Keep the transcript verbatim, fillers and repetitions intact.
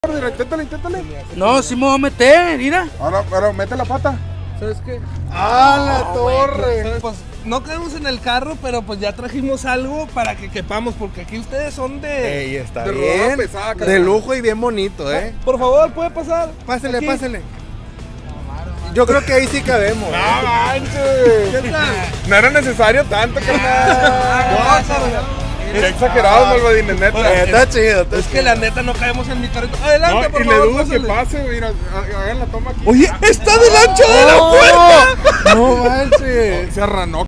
Inténtale, inténtale. No, sí me voy a meter, mira. Ahora, ahora, mete la pata. ¿Sabes qué? ¡Ah, la No, torre! güey, pues no quedamos en el carro, pero pues ya trajimos algo para que quepamos, porque aquí ustedes son de... Ey, está de bien. rodada pesada, De carnal. lujo y bien bonito, ¿eh? Por favor, ¿puede pasar? Pásele, Aquí. pásele. Yo creo que ahí sí cabemos. ¡No ¿eh? manches! ¿Qué tal? No era necesario tanto, carnal. Qué exagerado, Malvadines, neta. Eh, Está chido, está Es que chido. la neta no caemos en mi carrito. Adelante, No, por y le favor, dudo que pásale. pase, mira, ha- hagan la toma aquí. Oye, está del ancho de la puerta. No manches. Se arranó.